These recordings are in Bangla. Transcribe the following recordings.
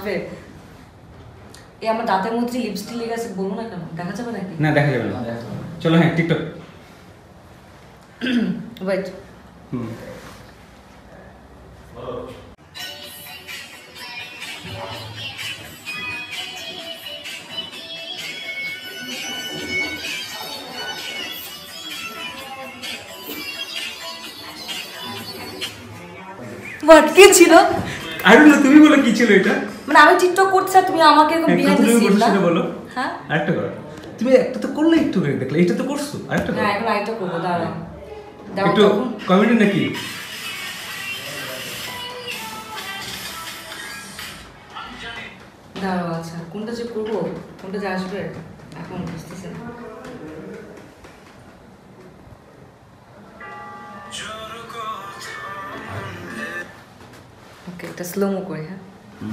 আসবে। এই আমার দাঁতের মধ্যে লিপস্টিক লেগে আছে, বলবো না কেন? দেখা যাবে নাকি? না দেখা যাবে না। চলো হ্যাঁ টিকটক। ওয়েট। হোয়াট কি ছিল? আই ডোন্ট নো, তুমি বলো কি ছিল এটা? মানে আমি টিকটক করছি আর তুমি আমাকে এরকম বিহাইন্ড দ্য সিন না বলো। হ্যাঁ আরেকটা করো। তুমি একটা তো করলে একটু করে দেখলে, এটা তো করছো। আরেকটা করো। হ্যাঁ এখন আরেকটা করবো, দাঁড়াও। একটু কমেডি নাকি? দাঁড়াও, আচ্ছা কোনটা যে করবো, কোনটা যে আসবে এখন বুঝতেছি না। ওকে, এটা স্লোমো করি। হ্যাঁ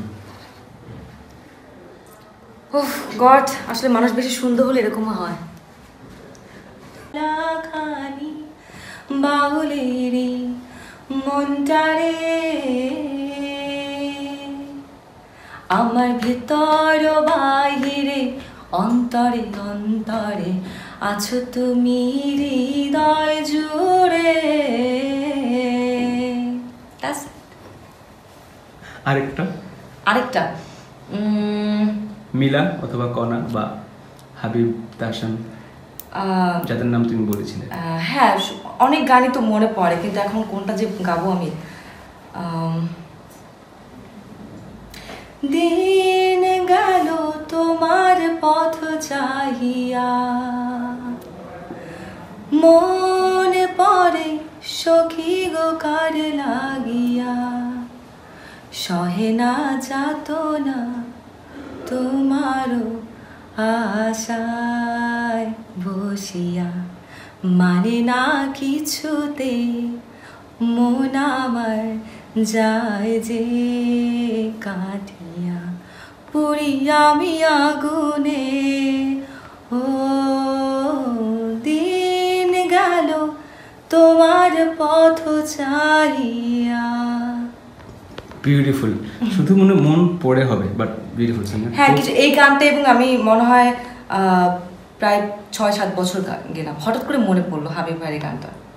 ওহ গড, আসলে মানুষ বেশি সুন্দর হলে এরকম হয়। লাখানি বাউলেরি মনটারে আমার ভেতর বাহিরে অন্তরে অন্তরে আছো তুমি হৃদয় জুড়ে। আরেকটা মিলা অথবা কনা বা হাবিব তাহসান, যাদের নাম তুমি বলেছিলে। হ্যাঁ অনেক গানই তো মনে পড়ে, কিন্তু এখন কোনটা যে গাবো আমি। দিন গেল তোমার পথ চাহিয়া, মনে পড়ে সখী গো কার লাগিয়া, সহে না যাত না তোমারও আশায় বসিয়া, মানে না কিছুতে মন আমার যায় যে কাটিয়া, পুরি আমি আগুনে। ও দিন গেল তোমার পথ চাহিয়া। বিউটিফুল। শুধু মন পড়ে হবে, বাট বিউটিফুল সিঙ্গার। হ্যাঁ কিছু এই গানটা, এবং আমি মনে হয় প্রায় 6-7 বছর গেলাম, হঠাৎ করে মনে পড়লো হাবিব ভাইয়ের গানটা।